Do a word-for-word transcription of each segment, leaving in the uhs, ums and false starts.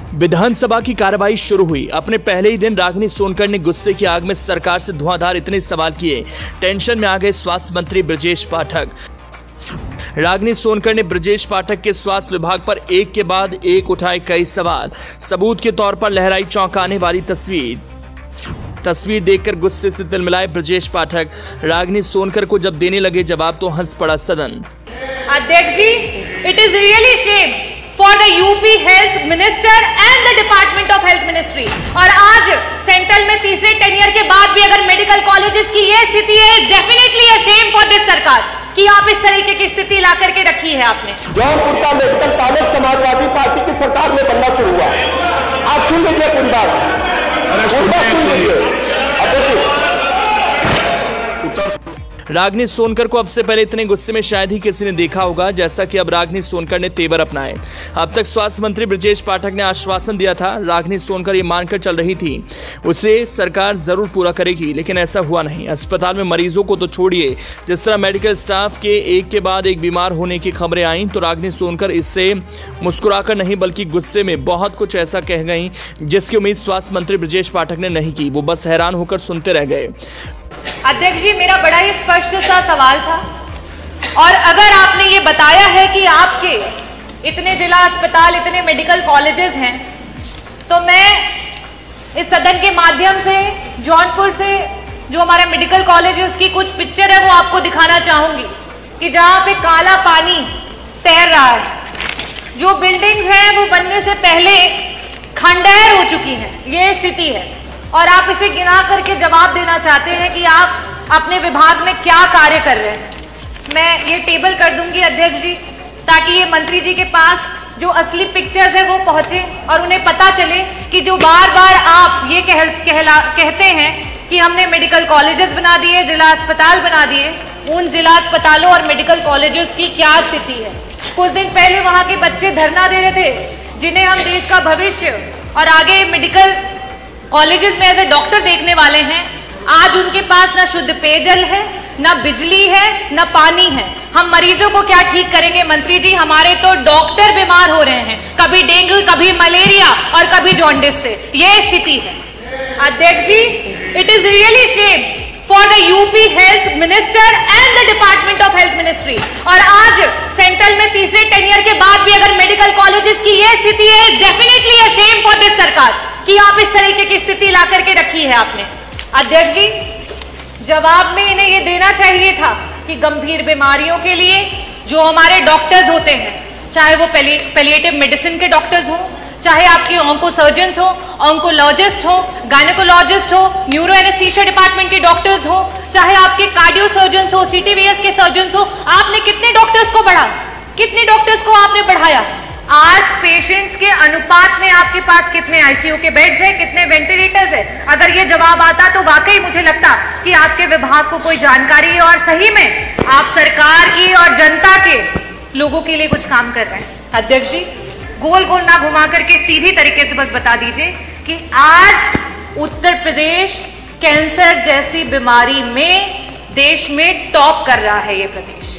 विधानसभा की कार्रवाई शुरू हुई। अपने पहले ही दिन रागिनी सोनकर ने गुस्से की आग में सरकार से धुआंधार इतने सवाल किए, टेंशन में आ गए स्वास्थ्य मंत्री ब्रजेश पाठक। रागिनी सोनकर ने ब्रजेश पाठक के स्वास्थ्य विभाग पर एक के बाद एक उठाए कई सवाल। सबूत के तौर पर लहराई चौंकाने वाली तस्वीर तस्वीर देखकर गुस्से से तिलमिलाए ब्रजेश पाठक। रागिनी सोनकर को जब देने लगे जवाब तो हंस पड़ा सदन। अध्यक्ष जी, it is really shame for the UP health minister and the department of health ministry. और आज सेंट्रल में तीसरे टेनियर के बाद भी अगर मेडिकल कॉलेजेस की ये स्थिति है, definitely a shame for this सरकार कि आप इस तरीके की स्थिति ला करके रखी है आपने। जौनपुर का मेडिकल कॉलेज समाजवादी पार्टी की सरकार में बनना शुरू हुआ। आप सुन लीजिए पूरी बात, सुन लीजिए। रागिनी सोनकर को अब से पहले इतने गुस्से में शायद ही किसी ने देखा होगा जैसा कि अब रागिनी सोनकर ने तेवर अपनाए। अब तक स्वास्थ्य मंत्री ब्रजेश पाठक ने आश्वासन दिया था, रागिनी सोनकर ये मानकर चल रही थी उसे सरकार जरूर पूरा करेगी, लेकिन ऐसा हुआ नहीं। अस्पताल में मरीजों को तो छोड़िए, जिस तरह मेडिकल स्टाफ के एक के बाद एक बीमार होने की खबरें आईं तो रागिनी सोनकर इससे मुस्कुराकर नहीं बल्कि गुस्से में बहुत कुछ ऐसा कह गई जिसकी उम्मीद स्वास्थ्य मंत्री ब्रजेश पाठक ने नहीं की। वो बस हैरान होकर सुनते रह गए। अध्यक्ष जी, मेरा बड़ा ही स्पष्ट सा सवाल था, और अगर आपने ये बताया है कि आपके इतने जिला अस्पताल, इतने मेडिकल कॉलेजेस हैं, तो मैं इस सदन के माध्यम से जौनपुर से जो हमारा मेडिकल कॉलेज है उसकी कुछ पिक्चर है वो आपको दिखाना चाहूंगी कि जहां पे काला पानी तैर रहा है, जो बिल्डिंग्स हैं वो बनने से पहले खंडहर हो चुकी हैं, ये स्थिति है। और आप इसे गिना करके जवाब देना चाहते हैं कि आप अपने विभाग में क्या कार्य कर रहे हैं। मैं ये टेबल कर दूंगी अध्यक्ष जी, ताकि ये मंत्री जी के पास जो असली पिक्चर्स है वो पहुंचे और उन्हें पता चले कि जो बार बार आप ये कह, कहला, कहते हैं कि हमने मेडिकल कॉलेजेस बना दिए, जिला अस्पताल बना दिए, उन जिला अस्पतालों और मेडिकल कॉलेजेस की क्या स्थिति है। कुछ दिन पहले वहां के बच्चे धरना दे रहे थे, जिन्हें हम देश का भविष्य और आगे मेडिकल कॉलेजेस में एज ए डॉक्टर देखने वाले हैं। आज उनके पास ना शुद्ध पेयजल है, ना बिजली है, ना पानी है। हम मरीजों को क्या ठीक करेंगे मंत्री जी? हमारे तो डॉक्टर बीमार हो रहे हैं, कभी डेंगू, कभी मलेरिया और कभी जॉन्डिस से। ये स्थिति है अध्यक्ष जी। It is really shame for the UP health minister and the department of health ministry. और आज सेंट्रल में तीसरे टेनियर के बाद भी अगर मेडिकल कॉलेजेस की ये स्थिति है, definitely a shame for this सरकार कि आप इस तरीके की स्थिति ला करके रखी है आपने। अध्यक्ष जी, जवाब में इन्हें यह देना चाहिए था कि गंभीर बीमारियों के लिए जो हमारे डॉक्टर्स होते हैं, चाहे वो पैलिएटिव मेडिसिन के डॉक्टर्स हो, चाहे आपके ऑन्को सर्जन्स हो, ऑन्कोलॉजिस्ट हो, गायनेकोलॉजिस्ट हो, न्यूरो एनेस्थीसिया डिपार्टमेंट के डॉक्टर्स हो, चाहे आपके कार्डियो सर्जन्स हो, सीटीवीएस के सर्जन्स हो, आपने कितने डॉक्टर्स को बढ़ाया? कितने डॉक्टर्स को आपने बढ़ाया? आज पेशेंट्स के अनुपात में आपके पास कितने आईसीयू के बेड्स हैं, कितने वेंटिलेटर्स हैं? अगर ये जवाब आता तो वाकई मुझे लगता कि आपके विभाग को कोई जानकारी है और सही में आप सरकार की और जनता के लोगों के लिए कुछ काम कर रहे हैं। अध्यक्ष जी, गोल गोल ना घुमा करके सीधी तरीके से बस बता दीजिए कि आज उत्तर प्रदेश कैंसर जैसी बीमारी में देश में टॉप कर रहा है। ये प्रदेश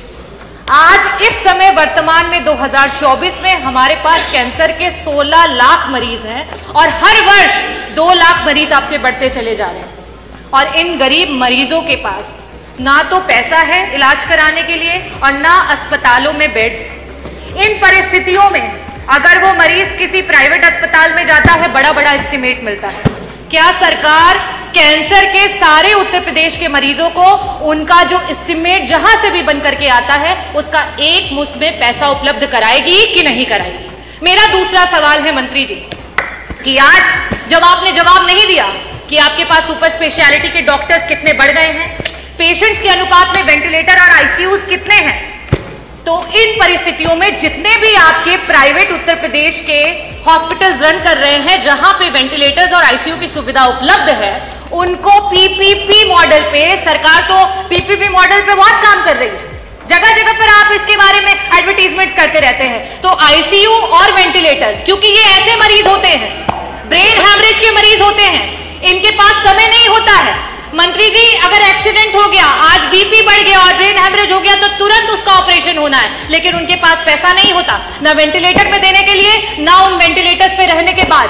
आज इस समय वर्तमान में दो हज़ार चौबीस में हमारे पास कैंसर के सोलह लाख मरीज हैं और हर वर्ष दो लाख मरीज आपके बढ़ते चले जा रहे हैं। और इन गरीब मरीजों के पास ना तो पैसा है इलाज कराने के लिए और ना अस्पतालों में बेड्स। इन परिस्थितियों में अगर वो मरीज किसी प्राइवेट अस्पताल में जाता है, बड़ा बड़ा एस्टिमेट मिलता है। क्या सरकार कैंसर के सारे उत्तर प्रदेश के मरीजों को उनका जो एस्टिमेट जहां से भी बन करके आता है उसका एक मुश्त में पैसा उपलब्ध कराएगी कि नहीं कराएगी? मेरा दूसरा सवाल है मंत्री जी कि आज जब आपने जवाब नहीं दिया कि आपके पास सुपर स्पेशलिटी के डॉक्टर्स कितने बढ़ गए हैं, पेशेंट्स के अनुपात में वेंटिलेटर और आईसीयूज कितने हैं, तो इन परिस्थितियों में जितने भी आपके प्राइवेट उत्तर प्रदेश के हॉस्पिटल्स रन कर रहे हैं जहां पे वेंटिलेटर्स और आईसीयू की सुविधा उपलब्ध है, उनको पीपीपी मॉडल पे, सरकार तो पीपीपी मॉडल पे बहुत काम कर रही है, जगह जगह पर आप इसके बारे में एडवर्टीजमेंट्स करते रहते हैं। तो आईसीयू और वेंटिलेटर, क्योंकि ये ऐसे मरीज होते हैं, ब्रेन हैमरेज के मरीज होते हैं, इनके पास समय नहीं होता है। मंत्री जी, अगर एक्सीडेंट हो गया, आज बीपी बढ़ गया और ब्रेन हैमरेज हो गया तो तुरंत उसका ऑपरेशन होना है, लेकिन उनके पास पैसा नहीं होता ना वेंटिलेटर पे देने के लिए, ना उन वेंटिलेटर्स पे रहने के बाद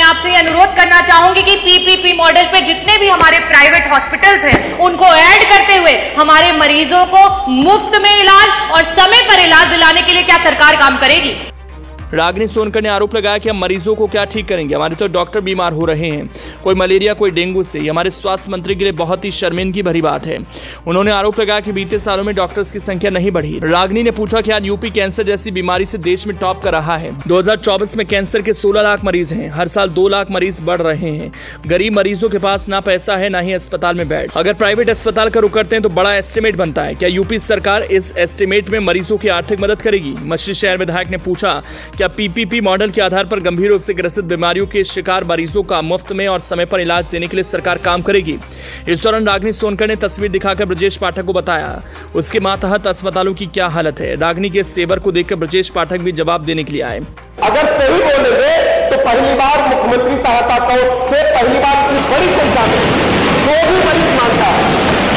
आपसे ये अनुरोध करना चाहूंगी कि पीपीपी मॉडल पे जितने भी हमारे प्राइवेट हॉस्पिटल्स हैं उनको ऐड करते हुए हमारे मरीजों को मुफ्त में इलाज और समय पर इलाज दिलाने के लिए क्या सरकार काम करेगी? रागिनी सोनकर ने आरोप लगाया कि हम मरीजों को क्या ठीक करेंगे, हमारे तो डॉक्टर बीमार हो रहे हैं, कोई मलेरिया कोई डेंगू से। ये हमारे स्वास्थ्य मंत्री के लिए बहुत ही शर्मिंदगी भरी बात है। उन्होंने आरोप लगाया कि बीते सालों में डॉक्टर्स की संख्या नहीं बढ़ी। रागिनी ने पूछा कि आज यूपी कैंसर जैसी बीमारी से देश में टॉप कर रहा है। दो हजार चौबीस में कैंसर के सोलह लाख मरीज हैं, हर साल दो लाख मरीज बढ़ रहे हैं। गरीब मरीजों के पास ना पैसा है ना ही अस्पताल में बेड। अगर प्राइवेट अस्पताल का रुख करते हैं तो बड़ा एस्टिमेट बनता है। क्या यूपी सरकार इस एस्टिमेट में मरीजों की आर्थिक मदद करेगी? मछली शहर विधायक ने पूछा क्या पीपीपी मॉडल के आधार पर गंभीर रूप से ग्रसित बीमारियों के शिकार मरीजों का मुफ्त में और समय पर इलाज देने के लिए सरकार काम करेगी? इस दौरान रागिनी सोनकर ने तस्वीर दिखाकर ब्रजेश पाठक को बताया उसके मातहत अस्पतालों की क्या हालत है। रागिनी के इस तेवर को देखकर ब्रजेश पाठक भी जवाब देने के लिए आए। अगर सही बोलेंगे तो पहली बार मुख्यमंत्री सहायता कोष से पहली बार की बड़ी संख्या में जो भी मरीज मांगता है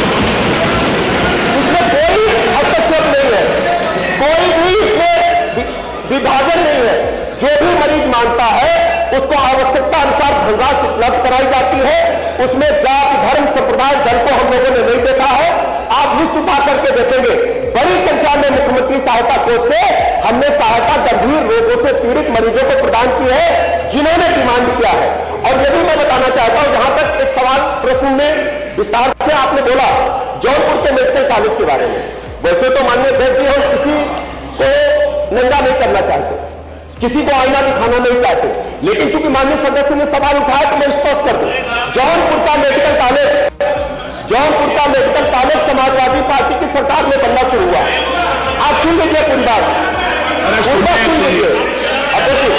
उसमें कोई हस्तक्षेप नहीं है, कोई भी इसमें विभाजन नहीं है। जो भी मरीज मांगता है उसको आवश्यकता अनुसार धनराशि उपलब्ध कराई जाती है। उसमें जाति धर्म संप्रदाय दल को हम लोगों ने नहीं देखा है। आप लिस्ट उठा करके देखेंगे बड़ी संख्या में मुख्यमंत्री सहायता कोष से हमने सहायता गंभीर रोगों से पीड़ित मरीजों को प्रदान की है जिन्होंने डिमांड किया है। और यह भी मैं बताना चाहता हूं, जहां तक एक सवाल प्रश्न में विस्तार से आपने बोला जौनपुर के मेडिकल कॉलेज के बारे में, वैसे तो माननीय अध्यक्ष जी हम किसी को नंगा नहीं करना चाहते, किसी को आईना दिखाना नहीं चाहते, लेकिन चूंकि माननीय सदस्य ने सवाल उठाया तो मैं स्पष्ट कर दूं, जौनपुर का मेडिकल कॉलेज जौनपुर का मेडिकल कॉलेज समाजवादी पार्टी की सरकार में बनना शुरू हुआ। आप सुन लीजिए पूरी बात, सुन लीजिए। अब देखिए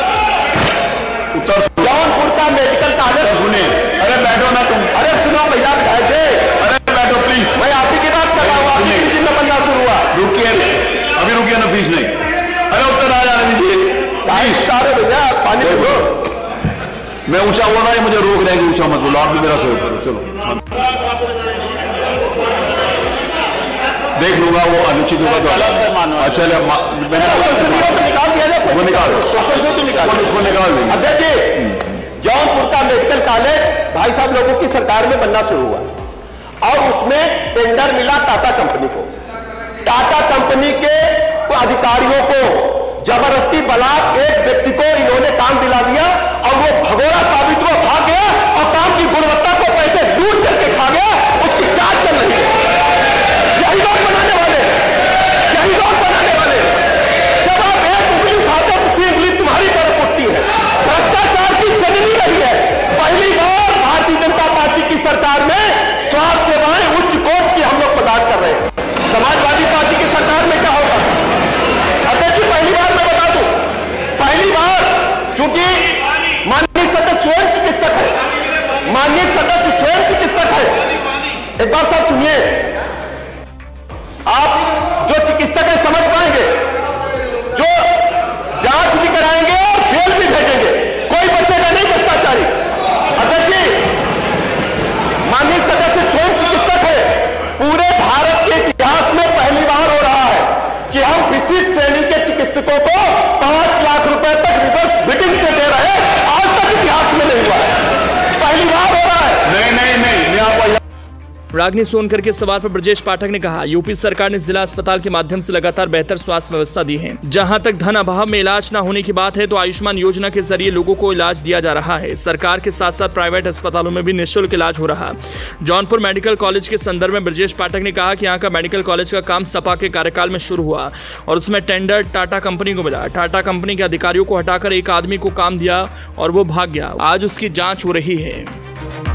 उत्तर जौनपुर का मेडिकल कॉलेज सुने। अरे बैठो ना तुम, अरे सुनो भैया विधायक जी, अरे बैठो प्लीज, मैं आप ही की बात कर रहा हूँ। आपकी मीटिंग में बनना शुरू हुआ, रुकिए अभी रुकिए ना, फीस नहीं। अरे उत्तर आ जाने दीजिए सारे भैया, पानी देखो। मैं ऊंचा बोल रहा है, मुझे रोक रहे हैं ऊंचा मत बोलो, आप भी मेरा सहयोग करो। चलो देख लूंगा, वो अनुचित होगा तो अच्छा वो निकाल उसको निकाल देंगे। अब देखिए जौनपुर का मेडिकल कॉलेज भाई साहब लोगों की सरकार में बनना शुरू हुआ और उसमें टेंडर मिला टाटा कंपनी को। टाटा कंपनी के अधिकारियों को जबरदस्ती बलात् एक व्यक्ति को इन्होंने काम दिला दिया और वो भगोड़ा साबित हुआ, भाग गया और काम की गुणवत्ता को पैसे लूट करके खा गया। उसकी जांच चल रही है। यही लोग बनाने वाले यही लोग बनाने वाले जब आप एक उंगली उठाते तो तीन उंगली तुम्हारी तरफ उठती है। भ्रष्टाचार की जननी रही है। पहली बार भारतीय जनता पार्टी की सरकार में स्वास्थ्य सेवाएं उच्च कोटि की हम लोग प्रदान कर रहे हैं। समाजवादी पार्टी की सरकार में क्या होगा? अध्यक्ष जी पहली बार मैं बता दूं, पहली बार चूंकि माननीय सदस्य स्वयं चिकित्सक है, माननीय सदस्य स्वयं चिकित्सक है। एक बात साहब सुनिए, आप जो चिकित्सक है समझ पाएंगे, जो जांच भी कराएंगे और जेल भी भेजेंगे, कोई बचेगा नहीं भ्रष्टाचारी। अध्यक्ष जी माननीय सदस्य स्वयं चिकित्सक है। पूरे भारत के इतिहास में पहली बार हो रहा है कि हम विशिष्ट श्रेणी के चिकित्सकों को पांच लाख रुपए तक रिवर्स बिडिंग से दे रहे हैं। आज तक इतिहास में नहीं हुआ है, पहली बार हो रहा है। नहीं नहीं नहीं, मैं आपको रागिनी सोनकर के सवाल पर ब्रजेश पाठक ने कहा यूपी सरकार ने जिला अस्पताल के माध्यम से लगातार बेहतर स्वास्थ्य व्यवस्था दी है। जहां तक धन अभाव में इलाज न होने की बात है तो आयुष्मान योजना के जरिए लोगों को इलाज दिया जा रहा है। सरकार के साथ साथ प्राइवेट अस्पतालों में भी निःशुल्क इलाज हो रहा। जौनपुर मेडिकल कॉलेज के संदर्भ में ब्रजेश पाठक ने कहा कि यहाँ का मेडिकल कॉलेज का काम सपा के कार्यकाल में शुरू हुआ और उसमें टेंडर टाटा कंपनी को मिला। टाटा कंपनी के अधिकारियों को हटाकर एक आदमी को काम दिया और वो भाग गया। आज उसकी जाँच हो रही है।